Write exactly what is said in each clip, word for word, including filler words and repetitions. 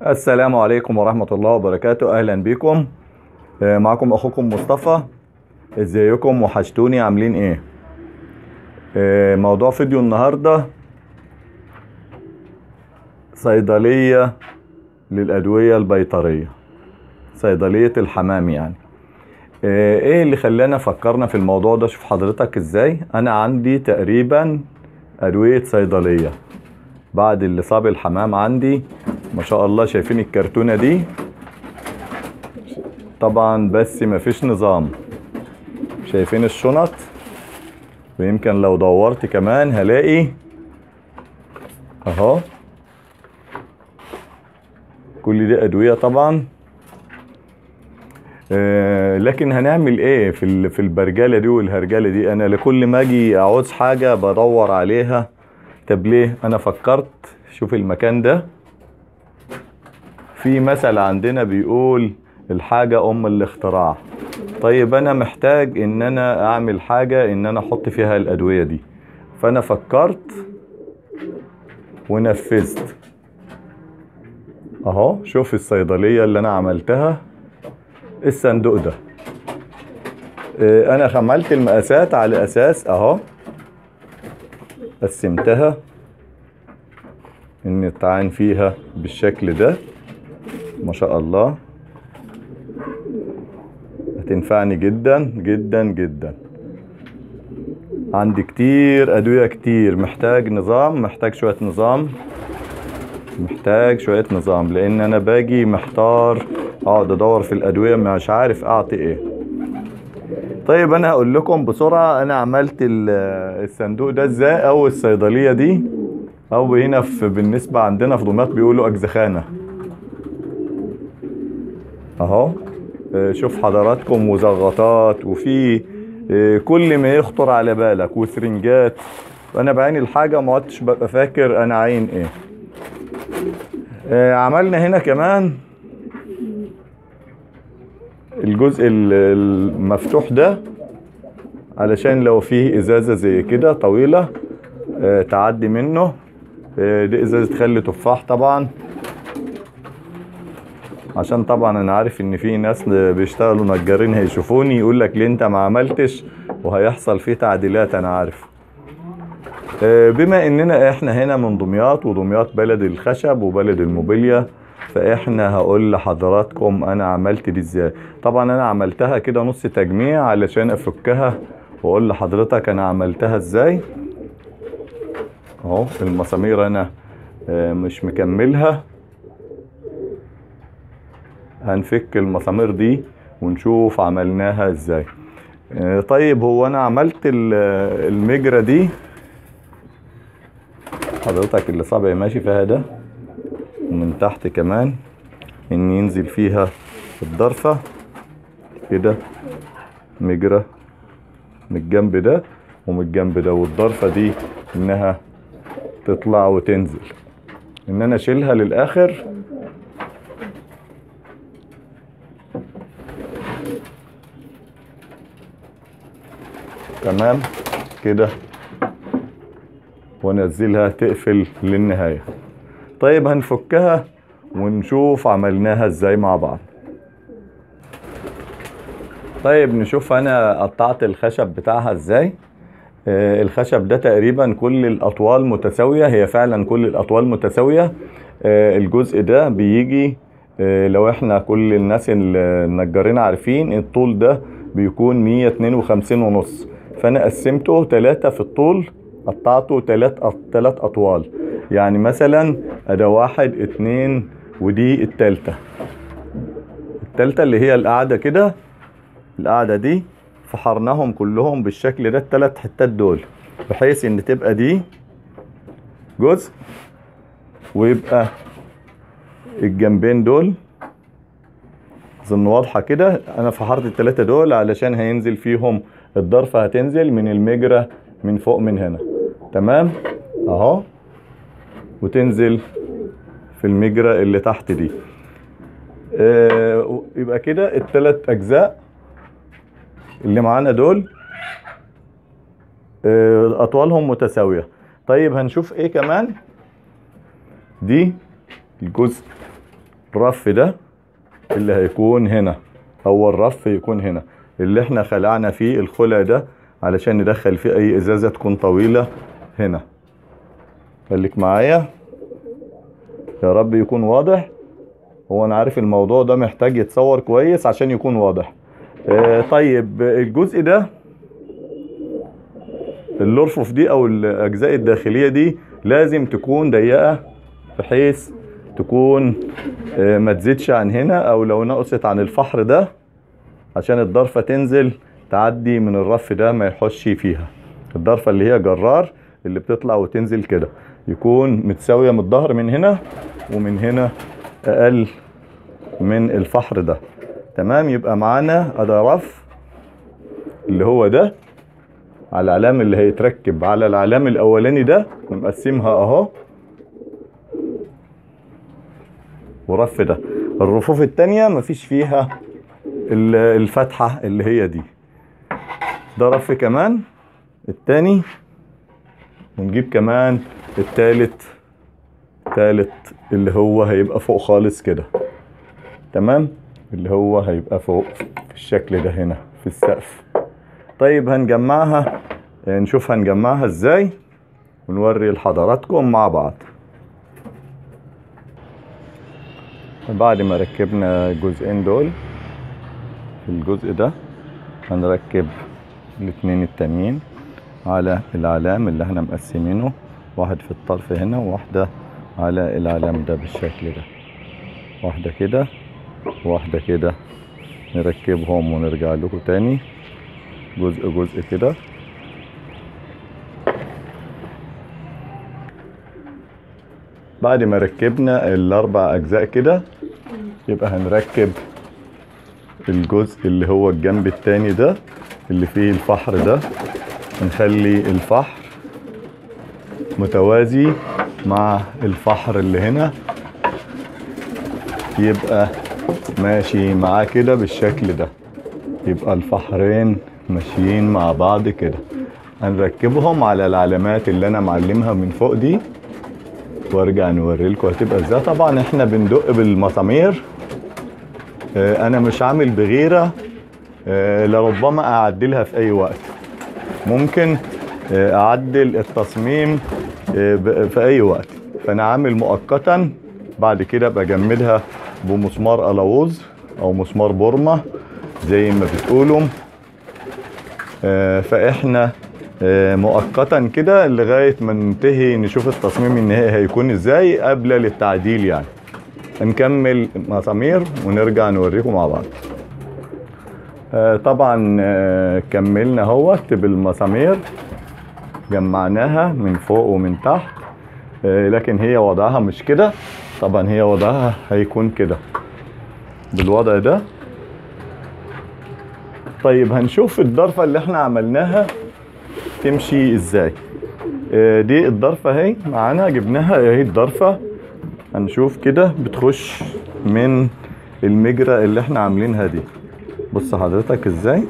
السلام عليكم ورحمة الله وبركاته. أهلا بكم. آه، معكم أخوكم مصطفى. ازيكم؟ وحشتوني. عاملين ايه؟ آه، موضوع فيديو النهاردة صيدلية للأدوية البيطرية، صيدلية الحمام يعني. آه، ايه اللي خلانا فكرنا في الموضوع ده؟ شوف حضرتك ازاي. انا عندي تقريبا أدوية صيدلية بعد اللي صاب الحمام عندي. ما شاء الله، شايفين الكرتونة دي؟ طبعا بس مفيش نظام. شايفين الشنط؟ ويمكن لو دورت كمان هلاقي اهو كل دي ادوية طبعا. آه لكن هنعمل ايه في في البرجله دي والهرجله دي؟ انا لكل ما اجي اعوز حاجه بدور عليها. طب ليه؟ انا فكرت. شوف المكان ده، في مثل عندنا بيقول الحاجه ام الاختراع. طيب انا محتاج ان انا اعمل حاجه ان انا احط فيها الادويه دي، فانا فكرت ونفذت. اهو شوف الصيدليه اللي انا عملتها. الصندوق ده انا عملت المقاسات على اساس اهو قسمتها ان الطعان فيها بالشكل ده. ما شاء الله هتنفعني جدا جدا جدا. عندي كتير ادوية كتير، محتاج نظام، محتاج شوية نظام، محتاج شوية نظام، لان انا باجي محتار اقعد ادور في الادوية مش عارف اعطي ايه. طيب انا هقول لكم بسرعة انا عملت الصندوق ده ازاي، او الصيدلية دي، او هنا في بالنسبة عندنا في دمياط بيقولوا اجزخانة. اهو شوف حضراتكم، مزغطات، وفي كل ما يخطر على بالك، وسرنجات. وانا بعين الحاجة ما عدتش ببقى فاكر انا عين ايه. عملنا هنا كمان الجزء المفتوح ده علشان لو فيه ازازة زي كده طويلة تعدي منه. دي ازازة خل تفاح طبعا، عشان طبعا انا عارف ان في ناس بيشتغلوا نجارين هيشوفوني يقول لك ليه انت ما عملتش، وهيحصل فيه تعديلات انا عارف. بما اننا احنا هنا من دمياط، ودمياط بلد الخشب وبلد الموبيليا، فاحنا هقول لحضراتكم انا عملت دي ازاي. طبعا انا عملتها كده نص تجميع علشان افكها واقول لحضرتك انا عملتها ازاي. اهو المسامير انا مش مكملها، هنفك المسامير دي ونشوف عملناها ازاي. طيب هو انا عملت المجرى دي حضرتك اللي صابعي ماشي فيها ده، ومن تحت كمان ان ينزل فيها الضرفة كده، مجرى من الجنب ده ومن الجنب ده، والضرفة دي انها تطلع وتنزل، ان انا اشيلها للاخر. تمام كده، وانزلها تقفل للنهاية. طيب هنفكها ونشوف عملناها ازاي مع بعض. طيب نشوف انا قطعت الخشب بتاعها ازاي. آه الخشب ده تقريبا كل الاطوال متساوية، هي فعلا كل الاطوال متساوية. آه الجزء ده بيجي آه لو احنا كل الناس النجارين عارفين الطول ده بيكون مية اتنين وخمسين ونص، فانا قسمته تلاتة في الطول، قطعته تلات تلات اطوال. يعني مثلا ادا واحد اتنين ودي التالتة، التالتة اللي هي القاعدة كده، القاعدة دي فحرناهم كلهم بالشكل ده التلات حتات دول، بحيث ان تبقى دي جزء ويبقى الجنبين دول اظن واضحة كده. انا فحرت التلاتة دول علشان هينزل فيهم الضرفة، هتنزل من المجرى من فوق من هنا. تمام اهو، وتنزل في المجرى اللي تحت دي. آه يبقى كده التلات اجزاء اللي معانا دول آه اطوالهم متساوية. طيب هنشوف ايه كمان. دي الجزء الرف ده اللي هيكون هنا، اول رف يكون هنا اللي احنا خلعنا فيه الخلع ده علشان ندخل فيه اي ازازة تكون طويلة هنا. خليك معايا يا رب يكون واضح. هو انا عارف الموضوع ده محتاج يتصور كويس عشان يكون واضح. اه طيب الجزء ده الارفف دي او الاجزاء الداخلية دي لازم تكون ضيقة بحيث تكون اه ما تزيدش عن هنا، او لو نقصت عن الفحر ده عشان الضرفة تنزل تعدي من الرف ده ما يحوش فيها. الضرفة اللي هي جرار اللي بتطلع وتنزل كده يكون متساوية من الظهر من هنا ومن هنا اقل من الفحر ده. تمام. يبقى معانا ادي رف اللي هو ده على العلام اللي هيتركب على العلام الاولاني ده نقسمها اهو، ورف ده. الرفوف التانية مفيش فيها الفتحة اللي هي دي. ده رف كمان التاني، ونجيب كمان التالت التالت اللي هو هيبقى فوق خالص كده. تمام. اللي هو هيبقى فوق في الشكل ده هنا في السقف. طيب هنجمعها، نشوف هنجمعها ازاي ونوري لحضراتكم مع بعض. بعد ما ركبنا الجزئين دول في الجزء ده هنركب الاتنين التانيين على العلام اللي احنا مقسمينه، واحد في الطرف هنا وواحدة على العلام ده بالشكل ده. واحدة كده واحدة كده، نركبهم ونرجع لكم تاني جزء جزء كده. بعد ما ركبنا الاربع اجزاء كده يبقى هنركب الجزء اللي هو الجنب التاني ده اللي فيه الفحر ده. نخلي الفحر متوازي مع الفحر اللي هنا، يبقى ماشي معاه كده بالشكل ده. يبقى الفحرين ماشيين مع بعض كده. هنركبهم على العلامات اللي انا معلمها من فوق دي وارجع نوري لكم هتبقى ازاي. طبعا احنا بندق بالمسامير، اه انا مش عامل بغيره، اه لربما اعدلها في اي وقت. ممكن اه اعدل التصميم اه في اي وقت، فانا عامل مؤقتا. بعد كده بجمدها بمسمار الوز او مسمار بورما زي ما بتقولوا. اه فاحنا اه مؤقتا كده لغاية ما ننتهي نشوف التصميم النهائي هيكون ازاي قبل للتعديل يعني. هنكمل مسامير ونرجع نوريكم مع بعض. اه طبعا اه كملنا اهوت بالمسامير، جمعناها من فوق ومن تحت، اه لكن هي وضعها مش كده. طبعا هي وضعها هيكون كده بالوضع ده. طيب هنشوف الضرفة اللي احنا عملناها تمشي ازاي. اه دي الضرفة اهي معانا، جبناها اهي الضرفة. هنشوف كده بتخش من المجرى اللي احنا عاملينها دي. بص حضرتك ازاي.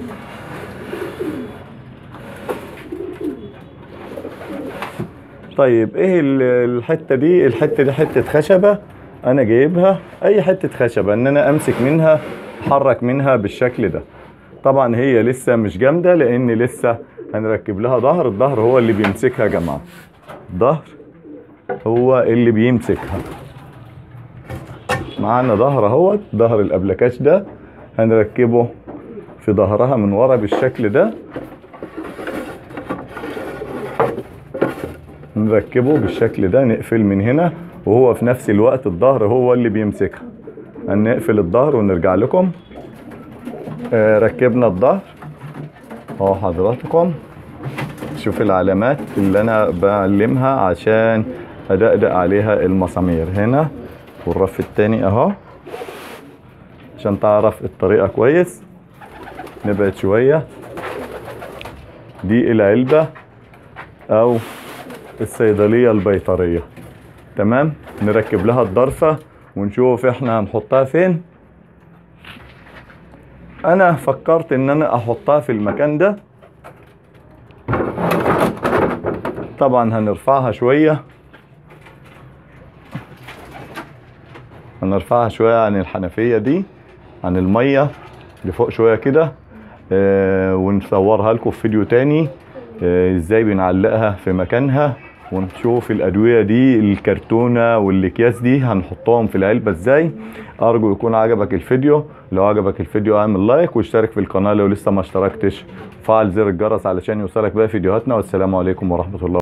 طيب ايه الحتة دي؟ الحتة دي حتة خشبة انا جايبها، اي حتة خشبة ان انا امسك منها احرك منها بالشكل ده. طبعا هي لسه مش جامدة لان لسه هنركب لها ظهر. الظهر هو اللي بيمسكها يا جماعة، الظهر هو اللي بيمسكها. معانا ظهر اهوت، ظهر الابلكاش ده هنركبه في ظهرها من ورا بالشكل ده. نركبه بالشكل ده، نقفل من هنا وهو في نفس الوقت الظهر هو اللي بيمسكها. هنقفل الظهر ونرجع لكم. آه ركبنا الظهر اهو حضراتكم. شوف العلامات اللي انا بعلمها عشان ادقدق عليها المسامير هنا، والرف التاني اهو عشان تعرف الطريقة كويس. نبعد شوية. دي العلبة او الصيدلية البيطرية. تمام. نركب لها الضرفة ونشوف احنا هنحطها فين. انا فكرت ان انا احطها في المكان ده. طبعا هنرفعها شوية، هنرفعها شوية عن الحنفية دي، عن المية لفوق شوية كده، آه ونصورها لكم في فيديو تاني آه ازاي بنعلقها في مكانها، ونشوف الادوية دي الكرتونة والاكياس دي هنحطهم في العلبة ازاي. ارجو يكون عجبك الفيديو، لو عجبك الفيديو اعمل لايك واشترك في القناة لو لسه ما اشتركتش، وفعل زر الجرس علشان يوصلك باقي فيديوهاتنا. والسلام عليكم ورحمة الله.